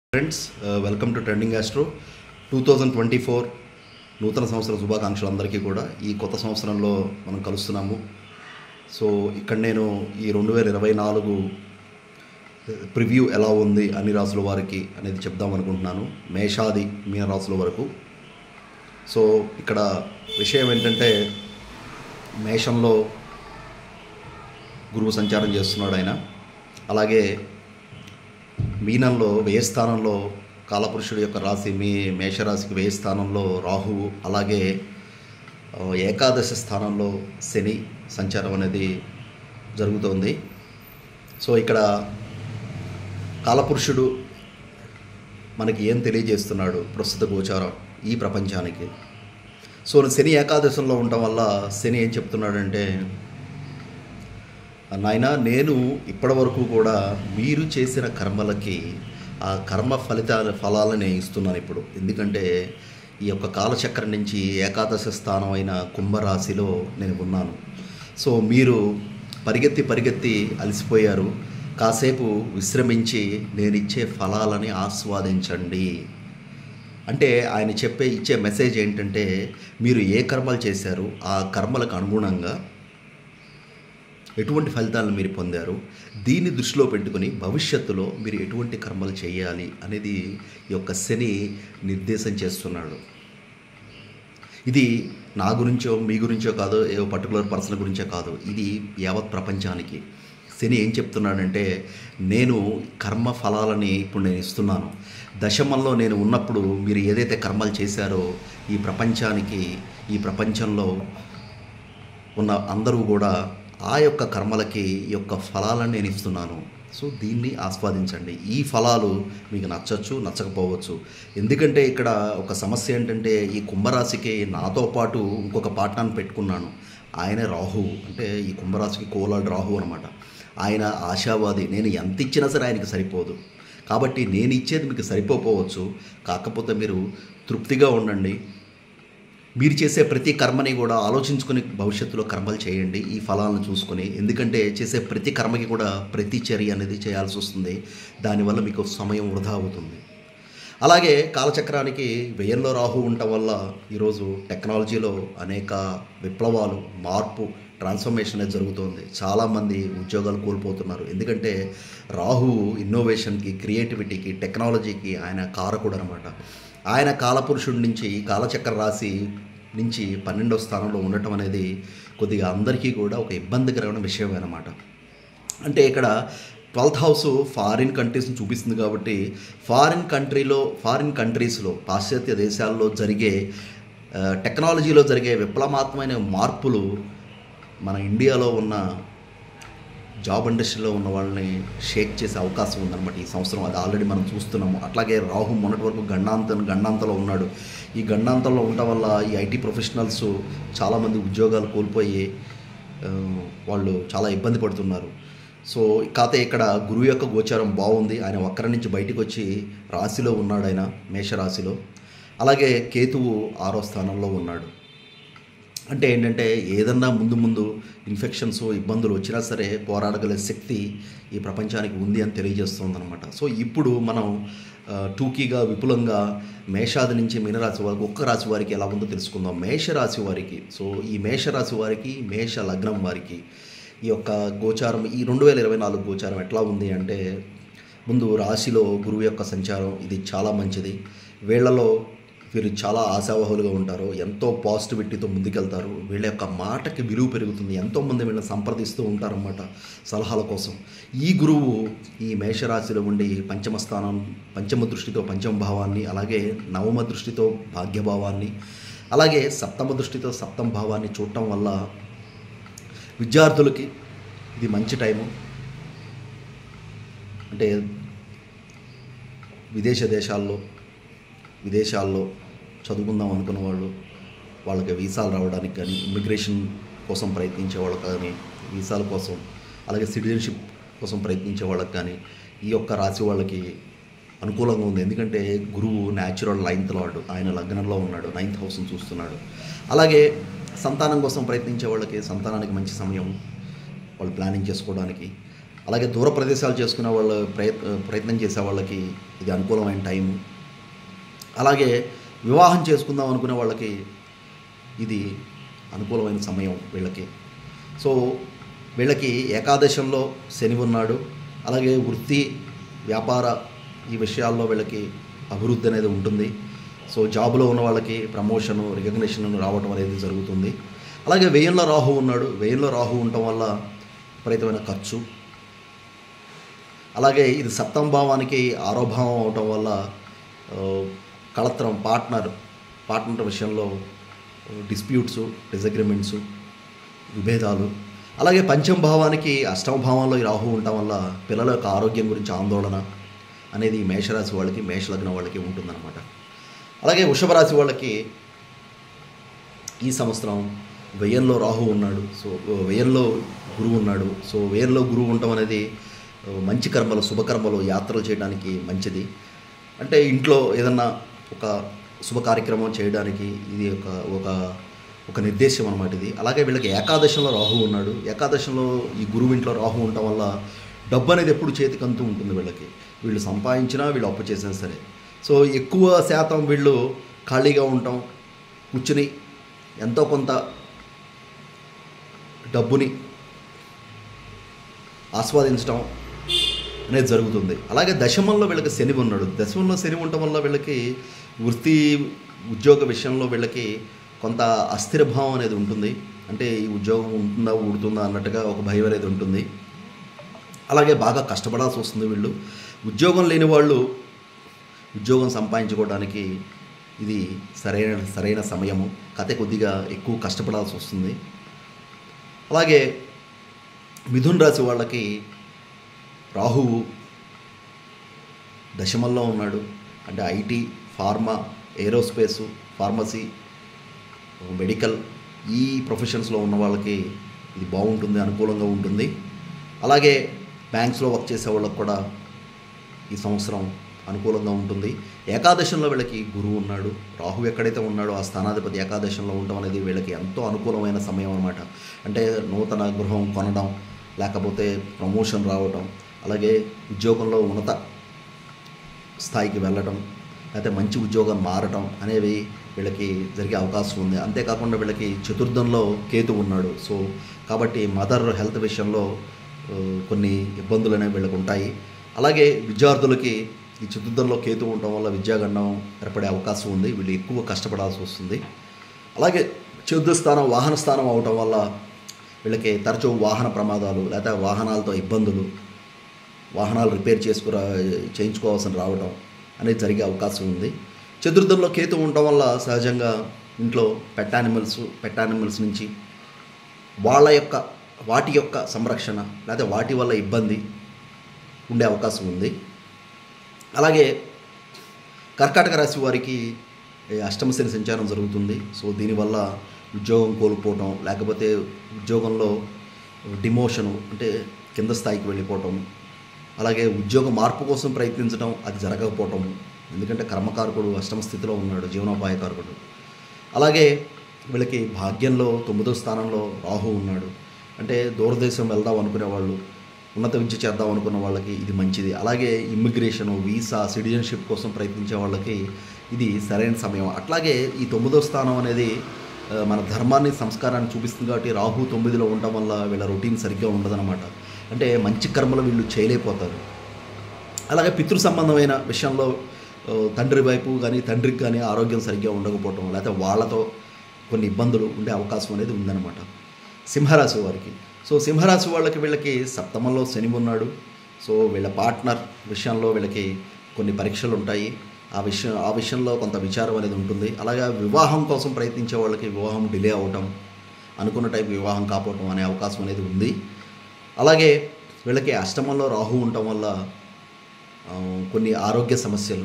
Friends, welcome to trending astro 2024 నూతన సంవత్సర శుభాకాంక్షలు అందరికీ కూడా. ఈ కొత్త సంవత్సరంలో మనం కలుస్తున్నాము. సో ఇక్కడ నేను ఈ 2024 ప్రివ్యూ ఎలా ఉంది అన్ని రాసుల వారికి అనేది చెప్దాం అనుకుంటున్నాను, మేషాది మీన రాసుల వరకు. సో ఇక్కడ విషయం ఏంటంటే, మేషంలో గురువు సంచారం చేస్తున్నాడు ఆయన. అలాగే మీనంలో వ్యయ స్థానంలో కాలపురుషుడి యొక్క రాశి మేషరాశికి వ్యయ స్థానంలో రాహువు, అలాగే ఏకాదశ స్థానంలో శని సంచారం అనేది జరుగుతోంది. సో ఇక్కడ కాలపురుషుడు మనకి ఏం తెలియజేస్తున్నాడు ప్రస్తుత గోచారం ఈ ప్రపంచానికి. సో శని ఏకాదశంలో ఉండటం వల్ల శని ఏం చెప్తున్నాడంటే, నాయనా, నేను ఇప్పటివరకు కూడా మీరు చేసిన కర్మలకి ఆ కర్మ ఫలాలని ఇస్తున్నాను ఇప్పుడు. ఎందుకంటే ఈ యొక్క కాలచక్రం నుంచి ఏకాదశ స్థానం అయిన కుంభరాశిలో నేను ఉన్నాను. సో మీరు పరిగెత్తి అలసిపోయారు, కాసేపు విశ్రమించి నేను ఇచ్చే ఫలాలని ఆస్వాదించండి అంటే ఆయన ఇచ్చే మెసేజ్ ఏంటంటే, మీరు ఏ కర్మలు చేశారు, ఆ కర్మలకు అనుగుణంగా ఎటువంటి ఫలితాలను మీరు పొందారు, దీన్ని దృష్టిలో పెట్టుకుని భవిష్యత్తులో మీరు ఎటువంటి కర్మలు చేయాలి అనేది ఈ యొక్క శని నిర్దేశం చేస్తున్నాడు. ఇది నా గురించో మీ గురించో కాదు, ఏ పర్టికులర్ పర్సన్ గురించో కాదు, ఇది యావత్ ప్రపంచానికి. శని ఏం చెప్తున్నాడంటే, నేను కర్మ ఫలాలని ఇప్పుడు నేను ఇస్తున్నాను. దశమంలో నేను ఉన్నప్పుడు మీరు ఏదైతే కర్మలు చేశారో ఈ ప్రపంచానికి, ఈ ప్రపంచంలో ఉన్న అందరూ కూడా ఆ యొక్క కర్మలకి ఈ యొక్క ఫలాలను నేను ఇస్తున్నాను. సో దీన్ని ఆస్వాదించండి. ఈ ఫలాలు మీకు నచ్చచ్చు, నచ్చకపోవచ్చు. ఎందుకంటే ఇక్కడ ఒక సమస్య ఏంటంటే, ఈ కుంభరాశికి నాతో పాటు ఇంకొక పార్ట్నర్ని పెట్టుకున్నాను. ఆయనే రాహు, అంటే ఈ కుంభరాశికి కోలాడు రాహు అనమాట. ఆయన ఆశావాది, నేను ఎంత ఇచ్చినా సరే ఆయనకి సరిపోదు. కాబట్టి నేను ఇచ్చేది మీకు సరిపోవచ్చు, కాకపోతే మీరు తృప్తిగా ఉండండి. మీరు చేసే ప్రతి కర్మని కూడా ఆలోచించుకొని భవిష్యత్తులో కర్మలు చేయండి ఈ ఫలాలను చూసుకొని. ఎందుకంటే చేసే ప్రతి కర్మకి కూడా ప్రతి చర్య అనేది చేయాల్సి వస్తుంది. దానివల్ల మీకు సమయం వృధా అవుతుంది. అలాగే కాలచక్రానికి వ్యయంలో రాహు ఉండటం వల్ల ఈరోజు టెక్నాలజీలో అనేక విప్లవాలు, మార్పు, ట్రాన్స్ఫర్మేషన్ అనేది జరుగుతుంది. చాలామంది ఉద్యోగాలు కోల్పోతున్నారు. ఎందుకంటే రాహు ఇన్నోవేషన్కి, క్రియేటివిటీకి, టెక్నాలజీకి ఆయన కారకుడు అనమాట. ఆయన కాలపురుషుడి నుంచి, కాలచక్ర రాశి నుంచి 12వ స్థానంలో ఉండటం అనేది కొద్దిగా అందరికీ కూడా ఒక ఇబ్బందికరమైన విషయం అన్నమాట. అంటే ఇక్కడ 12th హౌస్ ఫారిన్ కంట్రీస్ని చూపిస్తుంది కాబట్టి, ఫారిన్ కంట్రీస్లో, పాశ్చాత్య దేశాల్లో జరిగే టెక్నాలజీలో జరిగే విప్లవాత్మకమైన మార్పులు మన ఇండియాలో ఉన్న జాబ్ ఇండస్ట్రీలో ఉన్న వాళ్ళని షేక్ చేసే అవకాశం ఉందన్నమాట ఈ సంవత్సరం. అది ఆల్రెడీ మనం చూస్తున్నాము. అట్లాగే రాహు మొన్నటి వరకు గండాంతంలో ఉన్నాడు. ఈ గండాంతంలో ఉండటం వల్ల ఈ ఐటీ ప్రొఫెషనల్స్ చాలామంది ఉద్యోగాలు కోల్పోయి వాళ్ళు చాలా ఇబ్బంది పడుతున్నారు. సో కాకపోతే ఇక్కడ గురువు యొక్క గోచారం బాగుంది. ఆయన వక్రం నుంచి బయటకు వచ్చి రాశిలో ఉన్నాడు, ఆయన మేషరాశిలో. అలాగే కేతువు 6వ స్థానంలో ఉన్నాడు. అంటే ఏంటంటే, ఏదన్నా ముందు ఇన్ఫెక్షన్స్, ఇబ్బందులు వచ్చినా సరే పోరాడగల శక్తి ఈ ప్రపంచానికి ఉంది అని తెలియజేస్తుందన్నమాట. సో ఇప్పుడు మనం టూకీగా, విపులంగా మేషాది నుంచి మీనరాశి వరకు ఒక్క రాశి వారికి ఎలా ఉందో తెలుసుకుందాం. మేషరాశి వారికి, సో ఈ మేషరాశి వారికి, మేష లగ్నం వారికి ఈ యొక్క గోచారం, ఈ 2024 గోచారం ఎట్లా ఉంది అంటే, ముందు రాశిలో గురువు యొక్క సంచారం ఇది చాలా మంచిది. వీళ్ళలో వీరు చాలా ఆశావహులుగా ఉంటారు, ఎంతో పాజిటివిటీతో ముందుకెళ్తారు. వీళ్ళ యొక్క మాటకి విలువ పెరుగుతుంది. ఎంతోమంది వీళ్ళని సంప్రదిస్తూ ఉంటారన్నమాట సలహాల కోసం. ఈ గురువు ఈ మేషరాశిలో ఉండి పంచమ దృష్టితో పంచమ భావాన్ని, అలాగే నవమ దృష్టితో భాగ్యభావాన్ని, అలాగే సప్తమ దృష్టితో సప్తమ భావాన్ని చూడటం వల్ల విద్యార్థులకి ఇది మంచి టైము. అంటే విదేశాల్లో చదువుకుందాం అనుకున్న వాళ్ళకి వీసాలు రావడానికి కానీ, ఇమిగ్రేషన్ కోసం ప్రయత్నించే వాళ్ళకి కానీ, వీసాల కోసం, అలాగే సిటిజన్షిప్ కోసం ప్రయత్నించే వాళ్ళకి కానీ ఈ యొక్క రాశి వాళ్ళకి అనుకూలంగా ఉంది. ఎందుకంటే గురువు న్యాచురల్ 9th లార్డ్, ఆయన లగ్నంలో ఉన్నాడు, 9th హౌస్ని చూస్తున్నాడు. అలాగే సంతానం కోసం ప్రయత్నించే వాళ్ళకి సంతానానికి మంచి సమయం, వాళ్ళు ప్లానింగ్ చేసుకోవడానికి. అలాగే దూర ప్రదేశాలు చేసుకునే వాళ్ళ ప్రయత్నం చేసే వాళ్ళకి ఇది అనుకూలమైన టైము. అలాగే వివాహం చేసుకుందాం అనుకునే వాళ్ళకి ఇది అనుకూలమైన సమయం వీళ్ళకి. సో వీళ్ళకి ఏకాదశంలో శని ఉన్నాడు. అలాగే వృత్తి వ్యాపార ఈ విషయాల్లో వీళ్ళకి అభివృద్ధి అనేది ఉంటుంది. సో జాబులో ఉన్న వాళ్ళకి ప్రమోషను రికగ్నిషన్ రావడం అనేది జరుగుతుంది. అలాగే వ్యయంలో రాహు ఉన్నాడు. వ్యయంలో రాహు ఉండటం వల్ల విపరీతమైన ఖర్చు. అలాగే ఇది సప్తమ భావానికి 6వ భావం అవటం వల్ల కళత్రం పార్ట్నర్ విషయంలో డిస్ప్యూట్స్, డిసగ్రిమెంట్స్, విభేదాలు. అలాగే పంచమ భావానికి 8వ భావంలో ఈ రాహు ఉండటం వల్ల పిల్లల యొక్క ఆరోగ్యం గురించి ఆందోళన అనేది మేషరాశి వాళ్ళకి, మేషలగ్నం వాళ్ళకి ఉంటుందన్నమాట. అలాగే వృషభ రాశి వాళ్ళకి ఈ సంవత్సరం వ్యయంలో రాహు ఉన్నాడు. సో వ్యయంలో గురువు ఉన్నాడు. సో వ్యయంలో గురువు ఉండటం అనేది మంచి కర్మలు, శుభకర్మలు, యాత్రలు చేయడానికి మంచిది. అంటే ఇంట్లో ఏదన్నా ఒక శుభ కార్యక్రమం చేయడానికి ఇది ఒక నిర్దేశం అన్నమాట ఇది. అలాగే వీళ్ళకి ఏకాదశంలో రాహు ఉన్నాడు. ఏకాదశంలో ఈ గురువు ఇంట్లో రాహు ఉండటం వల్ల డబ్బు అనేది ఎప్పుడు చేతికి అంతూ ఉంటుంది వీళ్ళకి. వీళ్ళు సంపాదించినా వీళ్ళు అప్పు చేసినా సరే. సో ఎక్కువ శాతం వీళ్ళు ఖాళీగా ఉండటం, కూర్చుని ఎంతో కొంత డబ్బుని ఆస్వాదించడం అనేది జరుగుతుంది. అలాగే దశమంలో వీళ్ళకి శని ఉన్నాడు. దశమంలో శని ఉండటం వల్ల వీళ్ళకి వృత్తి ఉద్యోగ విషయంలో వీళ్ళకి కొంత అస్థిర భావం అనేది ఉంటుంది. అంటే ఈ ఉద్యోగం ఉంటుందా ఊడుతుందా అన్నట్టుగా ఒక భయం అనేది ఉంటుంది. అలాగే బాగా కష్టపడాల్సి వస్తుంది వీళ్ళు. ఉద్యోగం లేని వాళ్ళు ఉద్యోగం సంపాదించుకోవడానికి ఇది సరైన సమయము. కథ కొద్దిగా ఎక్కువ కష్టపడాల్సి వస్తుంది. అలాగే మిథున రాశి వాళ్ళకి రాహువు దశమంలో ఉన్నాడు. అంటే IT, pharma, aerospace, pharmacy, medical ఈ ప్రొఫెషన్స్లో ఉన్న వాళ్ళకి ఇది బాగుంటుంది, అనుకూలంగా ఉంటుంది. అలాగే బ్యాంక్స్లో వర్క్ చేసే వాళ్ళకి కూడా ఈ సంవత్సరం అనుకూలంగా ఉంటుంది. ఏకాదశంలో వీళ్ళకి గురువు ఉన్నాడు. రాహు ఎక్కడైతే ఉన్నాడో ఆ స్థానాధిపతి ఏకాదశంలో ఉండడం అనేది వీళ్ళకి ఎంతో అనుకూలమైన సమయం అన్నమాట. అంటే నూతన గృహం కొనడం, లేకపోతే ప్రమోషన్ రావడం, అలాగే ఉద్యోగంలో ఉన్నత స్థాయికి వెళ్ళడం, లేకపోతే మంచి ఉద్యోగం మారటం అనేవి వీళ్ళకి జరిగే అవకాశం ఉంది. అంతేకాకుండా వీళ్ళకి చతుర్థంలో కేతు ఉన్నాడు. సో కాబట్టి మదర్ హెల్త్ విషయంలో కొన్ని ఇబ్బందులు అనేవి వీళ్ళకి ఉంటాయి. అలాగే విద్యార్థులకి ఈ చతుర్థంలో కేతు ఉండటం వల్ల విద్యాగండం ఏర్పడే అవకాశం ఉంది. వీళ్ళు ఎక్కువ కష్టపడాల్సి వస్తుంది. అలాగే చతుర్థ స్థానం వాహన స్థానం అవటం వల్ల వీళ్ళకి తరచూ వాహన ప్రమాదాలు, లేకపోతే వాహనాలతో ఇబ్బందులు, వాహనాలు రిపేర్ చేయించుకోవాల్సిన రావడం అనేది జరిగే అవకాశం ఉంది. చతుర్థంలో కేతు ఉండటం వల్ల సహజంగా ఇంట్లో పెట్ యానిమల్స్ నుంచి వాటి యొక్క సంరక్షణ, లేకపోతే వాటి వల్ల ఇబ్బంది ఉండే అవకాశం ఉంది. అలాగే కర్కాటక రాశి వారికి అష్టమ శని సంచారం జరుగుతుంది. సో దీనివల్ల ఉద్యోగం కోల్పోవటం, లేకపోతే ఉద్యోగంలో డిమోషను అంటే కింద స్థాయికి వెళ్ళిపోవటం, అలాగే ఉద్యోగ మార్పు కోసం ప్రయత్నించడం అది జరగకపోవటం. ఎందుకంటే కర్మకారకుడు అష్టమ స్థితిలో ఉన్నాడు, జీవనోపాయకారకుడు. అలాగే వీళ్ళకి భాగ్యంలో 9వ స్థానంలో రాహు ఉన్నాడు. అంటే దూరదేశం వెళ్దాం అనుకునే వాళ్ళు, ఉన్నత విద్య చేద్దాం అనుకున్న వాళ్ళకి ఇది మంచిది. అలాగే ఇమ్మిగ్రేషను, వీసా, సిటిజన్షిప్ కోసం ప్రయత్నించే వాళ్ళకి ఇది సరైన సమయం. అట్లాగే ఈ 9వ స్థానం అనేది మన ధర్మాన్ని, సంస్కారాన్ని చూపిస్తుంది. కాబట్టి రాహు 9లో ఉండటం వల్ల వీళ్ళ రొటీన్ సరిగ్గా ఉండదన్నమాట. అంటే మంచి కర్మలు వీళ్ళు చేయలేకపోతారు. అలాగే పితృ సంబంధమైన విషయంలో తండ్రి వైపు కానీ తండ్రికి కానీ ఆరోగ్యం సరిగ్గా ఉండకపోవటం, లేకపోతే వాళ్ళతో కొన్ని ఇబ్బందులు ఉండే అవకాశం అనేది ఉందన్నమాట సింహరాశి వారికి. సో సింహరాశి వీళ్ళకి సప్తమంలో శని ఉన్నాడు. సో వీళ్ళ పార్ట్నర్ విషయంలో వీళ్ళకి కొన్ని పరీక్షలు ఉంటాయి. ఆ విషయంలో కొంత విచారం అనేది ఉంటుంది. అలాగే వివాహం కోసం ప్రయత్నించే వాళ్ళకి వివాహం డిలే అవటం, అనుకున్న టైం వివాహం కాకపోవటం అనే అవకాశం అనేది ఉంది. అలాగే వీళ్ళకి అష్టమంలో రాహు ఉండటం వల్ల కొన్ని ఆరోగ్య సమస్యలు,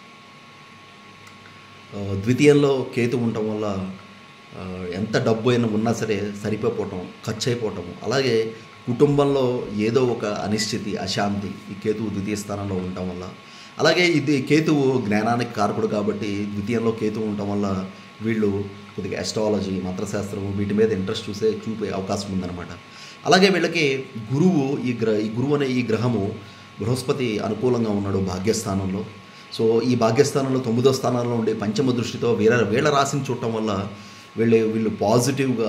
ద్వితీయంలో కేతు ఉండటం వల్ల ఎంత డబ్బు అయినా ఉన్నా సరే సరిపోవటం, ఖర్చు అయిపోవటము. అలాగే కుటుంబంలో ఏదో ఒక అనిశ్చితి, అశాంతి ఈ కేతువు ద్వితీయ స్థానంలో ఉండటం వల్ల. అలాగే ఇది కేతువు జ్ఞానానికి కారకుడు కాబట్టి ద్వితీయంలో కేతువు ఉండటం వల్ల వీళ్ళు కొద్దిగా అస్ట్రాలజీ, మంత్రశాస్త్రం వీటి మీద ఇంట్రెస్ట్ చూపే అవకాశం ఉందన్నమాట. అలాగే వీళ్ళకి ఈ గురువు అనే ఈ గ్రహము బృహస్పతి అనుకూలంగా ఉన్నాడు భాగ్యస్థానంలో. సో ఈ భాగ్యస్థానంలో 9వ స్థానంలో ఉండి పంచమ దృష్టితో వీళ్ళ రాశిని చూడటం వల్ల వీళ్ళు పాజిటివ్గా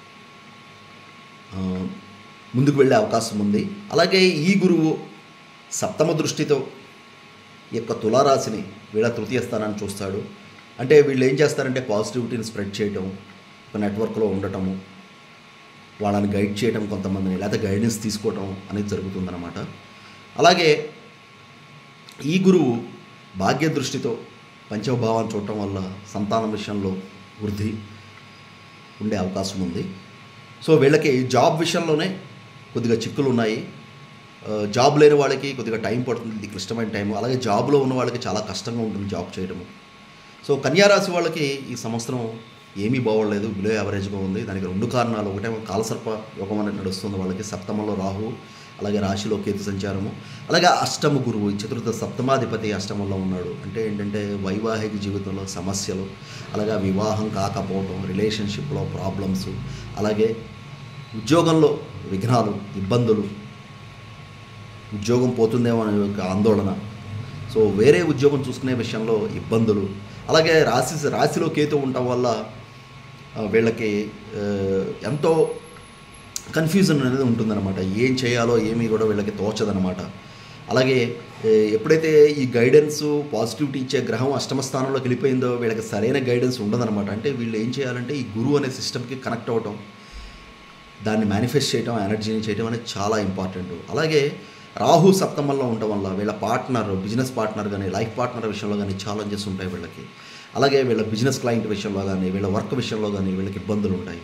ముందుకు వెళ్ళే అవకాశం ఉంది. అలాగే ఈ గురువు సప్తమ దృష్టితో ఈ యొక్క తులారాశిని వీళ్ళ తృతీయ స్థానాన్ని చూస్తాడు. అంటే వీళ్ళు ఏం చేస్తారంటే పాజిటివిటీని స్ప్రెడ్ చేయటం, ఒక నెట్వర్క్లో ఉండటము, వాళ్ళని గైడ్ చేయటం, కొంతమందిని లేకపోతే గైడెన్స్ తీసుకోవటం అనేది జరుగుతుందన్నమాట. అలాగే ఈ గురువు భాగ్య దృష్టితో పంచమ భావాన్ని చూడటం వల్ల సంతానం విషయంలో వృద్ధి ఉండే అవకాశం ఉంది. సో వీళ్ళకి జాబ్ విషయంలోనే కొద్దిగా చిక్కులు ఉన్నాయి. జాబ్ లేని వాళ్ళకి కొద్దిగా టైం పడుతుంది, ఇది క్లిష్టమైన టైం. అలాగే జాబ్లో ఉన్న వాళ్ళకి చాలా కష్టంగా ఉంటుంది జాబ్ చేయడము. సో కన్యారాశి వాళ్ళకి ఈ సంవత్సరం ఏమీ బాగోలేదు, బిలో యావరేజ్గా ఉంది. దానికి 2 కారణాలు. ఒకటేమో కాలసర్ప యోగం అనేది నడుస్తుంది వాళ్ళకి, సప్తమంలో రాహు, అలాగే రాశిలో కేతు సంచారము. అలాగే అష్టమ గురువు, చతుర్థ సప్తమాధిపతి అష్టమంలో ఉన్నాడు. అంటే ఏంటంటే వైవాహిక జీవితంలో సమస్యలు, అలాగే వివాహం కాకపోవడం, రిలేషన్షిప్లో ప్రాబ్లమ్స్, అలాగే ఉద్యోగంలో విఘ్నాలు, ఇబ్బందులు, ఉద్యోగం పోతుందేమో అనే ఒక ఆందోళన, సో వేరే ఉద్యోగం చూసుకునే విషయంలో ఇబ్బందులు. అలాగే రాశిలో కేతు ఉండటం వల్ల వీళ్ళకి ఎంతో కన్ఫ్యూజన్ అనేది ఉంటుందన్నమాట. ఏం చేయాలో ఏమీ కూడా వీళ్ళకి తోచదనమాట. అలాగే ఎప్పుడైతే ఈ గైడెన్స్ పాజిటివిటీ ఇచ్చే గ్రహం అష్టమ స్థానంలోకి వెళ్ళిపోయిందో వీళ్ళకి సరైన గైడెన్స్ ఉండదన్నమాట. అంటే వీళ్ళు ఏం చేయాలంటే ఈ గురువు అనే సిస్టమ్కి కనెక్ట్ అవ్వటం, దాన్ని మేనిఫెస్ట్ చేయడం, ఎనర్జీని చేయడం అనేది చాలా ఇంపార్టెంట్. అలాగే రాహు సప్తమంలో ఉండటం వల్ల వీళ్ళ పార్ట్నర్, బిజినెస్ పార్ట్నర్ కానీ లైఫ్ పార్ట్నర్ విషయంలో కానీ ఛాలెంజెస్ ఉంటాయి వీళ్ళకి. అలాగే వీళ్ళ బిజినెస్ క్లయింట్ విషయంలో కానీ వీళ్ళ వర్క్ విషయంలో కానీ వీళ్ళకి ఇబ్బందులు ఉంటాయి.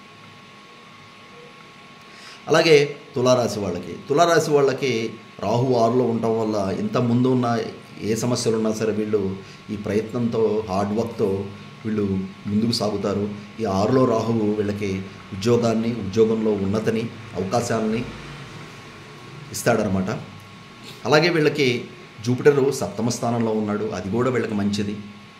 అలాగే తులారాశి వాళ్ళకి రాహు 6లో ఉండటం వల్ల ఇంత ముందు ఉన్న ఏ సమస్యలు ఉన్నా సరే వీళ్ళు ఈ ప్రయత్నంతో, హార్డ్ వర్క్తో వీళ్ళు ముందుకు సాగుతారు. ఈ 6లో రాహువు వీళ్ళకి ఉద్యోగంలో ఉన్నతిని, అవకాశాలని ఇస్తాడనమాట. అలాగే వీళ్ళకి జూపిటరు సప్తమ స్థానంలో ఉన్నాడు, అది కూడా వీళ్ళకి మంచిది.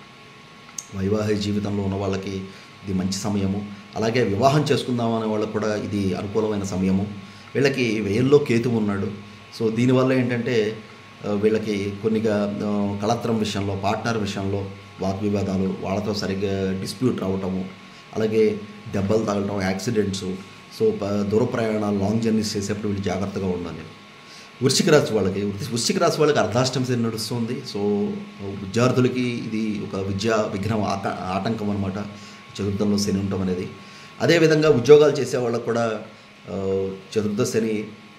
వైవాహిక జీవితంలో ఉన్న వాళ్ళకి ఇది మంచి సమయము. అలాగే వివాహం చేసుకుందామనే వాళ్ళకు కూడా ఇది అనుకూలమైన సమయము. వీళ్ళకి వ్యయంలో కేతువు ఉన్నాడు. సో దీనివల్ల ఏంటంటే వీళ్ళకి కొన్నిగా కళత్రం విషయంలో, పార్ట్నర్ విషయంలో వాగ్వివాదాలు, వాళ్ళతో సరిగ్గా డిస్ప్యూట్ రావటము, అలాగే దెబ్బలు తగలటం, యాక్సిడెంట్స్. సో దూర ప్రయాణాలు, లాంగ్ జర్నీస్ చేసేప్పుడు వీళ్ళు జాగ్రత్తగా ఉండాలి. వృశ్చిక రాశి వాళ్ళకి అర్ధాష్టమి శని నడుస్తుంది. సో విద్యార్థులకి ఇది ఒక విద్యా విఘ్నం, ఆటంకం అనమాట, చతుర్థంలో శని ఉండటం అనేది. అదేవిధంగా ఉద్యోగాలు చేసే వాళ్ళకు కూడా చతుర్థ శని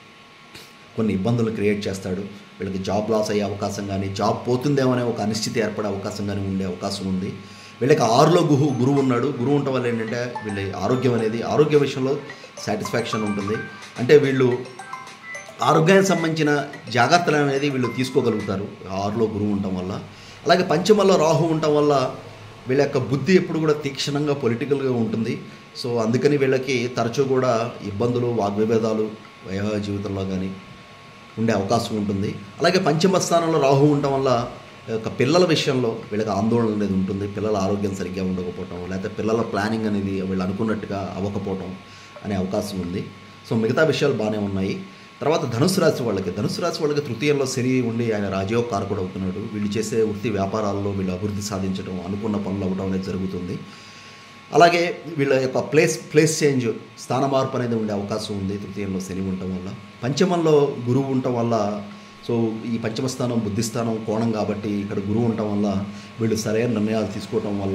కొన్ని ఇబ్బందులు క్రియేట్ చేస్తాడు. వీళ్ళకి జాబ్ లాస్ అయ్యే అవకాశం కానీ, జాబ్ పోతుందేమో అనే ఒక అనిశ్చితి ఏర్పడే అవకాశం కానీ ఉండే అవకాశం ఉంది. వీళ్ళకి 6లో గురువు ఉన్నాడు. గురువు ఉండటం వల్ల ఏంటంటే వీళ్ళ ఆరోగ్య విషయంలో సాటిస్ఫాక్షన్ ఉంటుంది. అంటే వీళ్ళు ఆరోగ్యానికి సంబంధించిన జాగ్రత్తలు అనేది వీళ్ళు తీసుకోగలుగుతారు 6లో గురువు ఉండటం వల్ల. అలాగే పంచమంలో రాహు ఉండటం వల్ల వీళ్ళ యొక్క బుద్ధి ఎప్పుడు కూడా తీక్షణంగా, పొలిటికల్గా ఉంటుంది. సో అందుకని వీళ్ళకి తరచూ కూడా ఇబ్బందులు, వాగ్విభేదాలు వైవాహిక జీవితంలో కానీ ఉండే అవకాశం ఉంటుంది. అలాగే పంచమ స్థానంలో రాహు ఉండటం వల్ల పిల్లల విషయంలో వీళ్ళకి ఆందోళన అనేది ఉంటుంది. పిల్లల ఆరోగ్యం సరిగ్గా ఉండకపోవటం, లేకపోతే పిల్లల ప్లానింగ్ అనేది వీళ్ళు అనుకున్నట్టుగా అవ్వకపోవటం అనే అవకాశం ఉంది. సో మిగతా విషయాలు బాగానే ఉన్నాయి. తర్వాత ధనుసు రాశి వాళ్ళకి తృతీయంలో శని ఉండి ఆయన రాజయోగ కారకుడు అవుతున్నాడు. వీళ్ళు చేసే వృత్తి వ్యాపారాల్లో వీళ్ళు అభివృద్ధి సాధించడం, అనుకున్న పనులు అవ్వడం అనేది జరుగుతుంది. అలాగే వీళ్ళ యొక్క ప్లేస్ చేంజ్, స్థాన మార్పు అనేది ఉండే అవకాశం ఉంది తృతీయంలో శని ఉండటం వల్ల. పంచమంలో గురువు ఉండటం వల్ల, సో ఈ పంచమ స్థానం బుద్ధిస్థానం కోణం కాబట్టి ఇక్కడ గురువు ఉండటం వల్ల వీళ్ళు సరైన నిర్ణయాలు తీసుకోవటం వల్ల,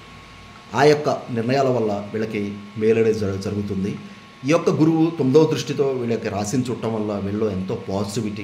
ఆ యొక్క నిర్ణయాల వల్ల వీళ్ళకి మేలనేది జరుగుతుంది. ఈ యొక్క గురువు 9వ దృష్టితో వీళ్ళకి రాశిని చుట్టడం వల్ల వీళ్ళలో ఎంతో పాజిటివిటీ,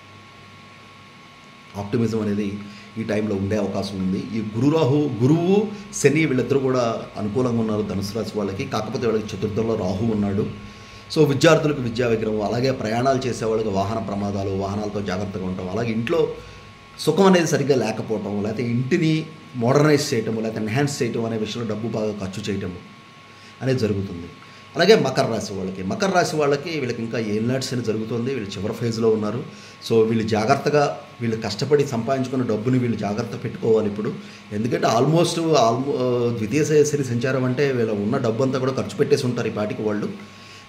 ఆప్టిమిజం అనేది ఈ టైంలో ఉండే అవకాశం ఉంది. ఈ గురువు శని వీళ్ళిద్దరూ కూడా అనుకూలంగా ఉన్నారు ధనుసు రాశి వాళ్ళకి. కాకపోతే వాళ్ళకి చతుర్థంలో రాహు ఉన్నాడు. సో విద్యార్థులకు విద్యా విగ్రహం, అలాగే ప్రయాణాలు చేసే వాళ్ళకి వాహన ప్రమాదాలు, వాహనాలతో జాగ్రత్తగా ఉండటం, అలాగే ఇంట్లో సుఖం అనేది సరిగ్గా లేకపోవటం, లేకపోతే ఇంటిని మోడర్నైజ్ చేయటం, లేకపోతే ఎన్హాన్స్ చేయటం అనే విషయంలో డబ్బు బాగా ఖర్చు చేయటం అనేది జరుగుతుంది. అలాగే మకర రాశి వాళ్ళకి వీళ్ళకి ఇంకా ఏళ్ళనాటి శని జరుగుతుంది. వీళ్ళు చివరి ఫేజ్లో ఉన్నారు. సో వీళ్ళు కష్టపడి సంపాదించుకున్న డబ్బుని వీళ్ళు జాగ్రత్త పెట్టుకోవాలి ఇప్పుడు. ఎందుకంటే ద్వితీయ శని సంచారం అంటే వీళ్ళ ఉన్న డబ్బు అంతా కూడా ఖర్చు పెట్టేసి ఉంటారు ఈ పాటికి వాళ్ళు.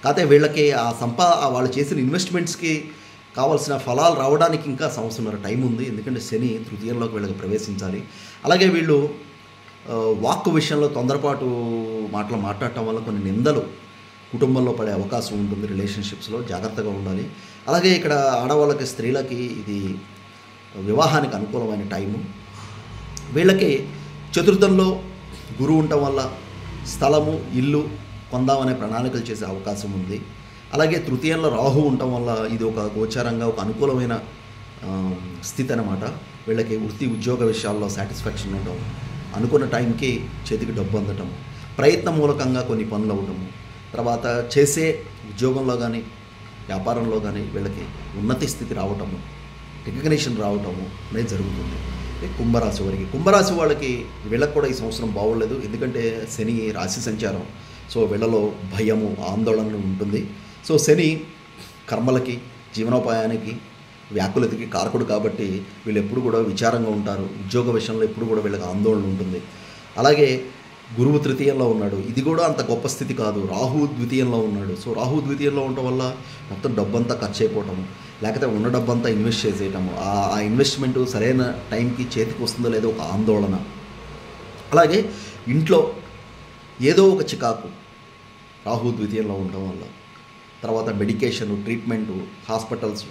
కాకపోతే వీళ్ళకి వాళ్ళు చేసిన ఇన్వెస్ట్మెంట్స్కి కావాల్సిన ఫలాలు రావడానికి ఇంకా సంవత్సరంన్నర టైం ఉంది. ఎందుకంటే శని తృతీయంలోకి వీళ్ళకి ప్రవేశించాలి. అలాగే వీళ్ళు వాక్కు విషయంలో తొందరపాటు మాటలు మాట్లాడటం వల్ల కొన్ని నిందలు కుటుంబంలో పడే అవకాశం ఉంటుంది. రిలేషన్షిప్స్లో జాగ్రత్తగా ఉండాలి. అలాగే ఇక్కడ ఆడవాళ్ళకి, స్త్రీలకి ఇది వివాహానికి అనుకూలమైన టైము. వీళ్ళకి చతుర్థంలో గురువు ఉండటం వల్ల స్థలము, ఇల్లు కొందామనే ప్రణాళికలు చేసే అవకాశం ఉంది. అలాగే తృతీయంలో రాహు ఉండటం వల్ల ఇది ఒక గోచారంగా ఒక అనుకూలమైన స్థితి అన్నమాట. వీళ్ళకి వృత్తి ఉద్యోగ విషయాల్లో సాటిస్ఫాక్షన్ ఉండటం, అనుకున్న టైంకి చేతికి డబ్బు అందటం, ప్రయత్న మూలకంగా కొన్ని పనులు అవ్వటము, తర్వాత చేసే ఉద్యోగంలో కానీ వ్యాపారంలో కానీ వీళ్ళకి ఉన్నతి స్థితి రావటము, రికగ్నిషన్ రావటము అనేది జరుగుతుంది. కుంభరాశి వాళ్ళకి వీళ్ళకి కూడా ఈ సంవత్సరం బాగోలేదు. ఎందుకంటే శని రాశి సంచారం. సో వీళ్ళలో భయము, ఆందోళన ఉంటుంది. సో శని కర్మలకి, జీవనోపాయానికి, వ్యాకులతకి కారకుడు కాబట్టి వీళ్ళు ఎప్పుడు కూడా విచారంగా ఉంటారు. ఉద్యోగ విషయంలో ఎప్పుడు కూడా వీళ్ళకి ఆందోళన ఉంటుంది. అలాగే గురువు తృతీయంలో ఉన్నాడు. ఇది కూడా అంత గొప్ప స్థితి కాదు. రాహు ద్వితీయంలో ఉన్నాడు. సో రాహు ద్వితీయంలో ఉండటం వల్ల మొత్తం డబ్బంతా ఖర్చు అయిపోవటము, లేకపోతే ఉన్న డబ్బంతా ఇన్వెస్ట్ చేసేయటము, ఆ ఇన్వెస్ట్మెంట్ సరైన టైంకి చేతికి వస్తుందో లేదో ఒక ఆందోళన. అలాగే ఇంట్లో ఏదో ఒక చికాకు రాహు ద్వితీయంలో ఉండటం వల్ల, తర్వాత మెడికేషను, ట్రీట్మెంటు, హాస్పిటల్స్.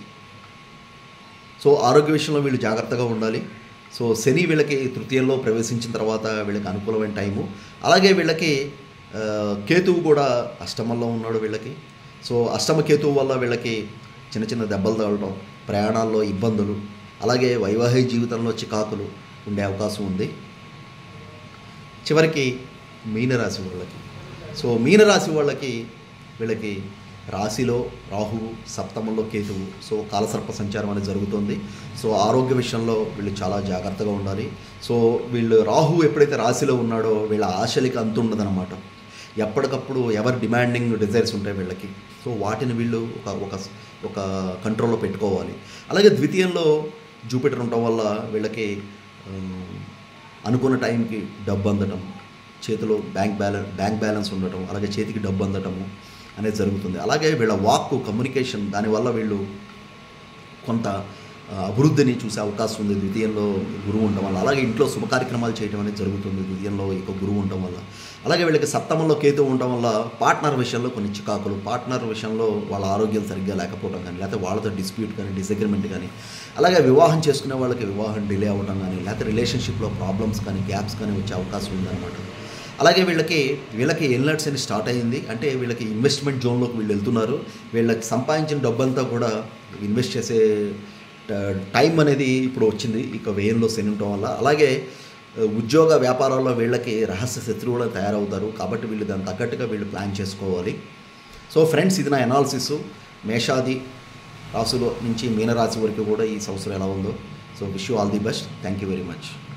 సో ఆరోగ్య విషయంలో వీళ్ళు జాగ్రత్తగా ఉండాలి. సో శని వీళ్ళకి తృతీయంలో ప్రవేశించిన తర్వాత వీళ్ళకి అనుకూలమైన టైము. అలాగే వీళ్ళకి కేతువు కూడా అష్టమంలో ఉన్నాడు వీళ్ళకి. సో అష్టమ కేతువు వల్ల వీళ్ళకి చిన్న చిన్న దెబ్బలు తగలటం, ప్రయాణాల్లో ఇబ్బందులు, అలాగే వైవాహిక జీవితంలో చికాకులు ఉండే అవకాశం ఉంది. చివరికి మీనరాశి వాళ్ళకి. సో మీనరాశి వాళ్ళకి వీళ్ళకి రాశిలో రాహువు, సప్తమంలో కేతువు. సో కాలసర్ప సంచారం అనేది జరుగుతుంది. సో ఆరోగ్య విషయంలో వీళ్ళు చాలా జాగ్రత్తగా ఉండాలి. సో వీళ్ళు రాహువు ఎప్పుడైతే రాశిలో ఉన్నాడో వీళ్ళ ఆశలకి అంతు ఉండదన్నమాట. ఎప్పటికప్పుడు ఎవరి డిమాండింగ్ డిజైర్స్ ఉంటాయి వీళ్ళకి. సో వాటిని వీళ్ళు ఒక కంట్రోల్లో పెట్టుకోవాలి. అలాగే ద్వితీయంలో జూపిటర్ ఉండటం వల్ల వీళ్ళకి అనుకున్న టైంకి డబ్బు అందటం, చేతిలో బ్యాంక్ బ్యాలెన్స్ ఉండటం, అలాగే చేతికి డబ్బు అందటము అనేది జరుగుతుంది. అలాగే వీళ్ళ వాక్కు, కమ్యూనికేషన్, దానివల్ల వీళ్ళు కొంత అభివృద్ధిని చూసే అవకాశం ఉంది ద్వితీయంలో గురువు ఉండటం వల్ల. అలాగే ఇంట్లో శుభ కార్యక్రమాలు చేయడం అనేది జరుగుతుంది ద్వితీయంలో ఒక గురువు ఉండటం వల్ల. అలాగే వీళ్ళకి సప్తమంలో కేతు ఉండటం వల్ల పార్ట్నర్ విషయంలో కొన్ని చికాకులు, పార్ట్నర్ విషయంలో వాళ్ళ ఆరోగ్యం సరిగ్గా లేకపోవడం కానీ, లేకపోతే వాళ్ళతో డిస్ప్యూట్ కానీ, డిసగ్రిమెంట్ కానీ, అలాగే వివాహం చేసుకునే వాళ్ళకి వివాహం డిలే అవ్వడం కానీ, లేకపోతే రిలేషన్షిప్లో ప్రాబ్లమ్స్ కానీ, గ్యాప్స్ కానీ వచ్చే అవకాశం ఉందన్నమాట. అలాగే వీళ్ళకి ఎల్నట్స్ అని స్టార్ట్ అయ్యింది. అంటే వీళ్ళకి ఇన్వెస్ట్మెంట్ జోన్లోకి వీళ్ళు వెళ్తున్నారు. వీళ్ళకి సంపాదించిన డబ్బంతా కూడా ఇన్వెస్ట్ చేసే టైం అనేది ఇప్పుడు వచ్చింది ఇక వ్యయంలో శని ఉండటం వల్ల. అలాగే ఉద్యోగ వ్యాపారాల్లో వీళ్ళకి రహస్య శత్రువులు తయారవుతారు. కాబట్టి వీళ్ళు దానికి తగ్గట్టుగా వీళ్ళు ప్లాన్ చేసుకోవాలి. సో ఫ్రెండ్స్, ఇది నా అనాలిసిస్. మేషాది రాశుల నుంచి మీనరాశి వరకు కూడా ఈ సంవత్సరం ఎలా ఉందో. So wish you all the best. Thank you very much.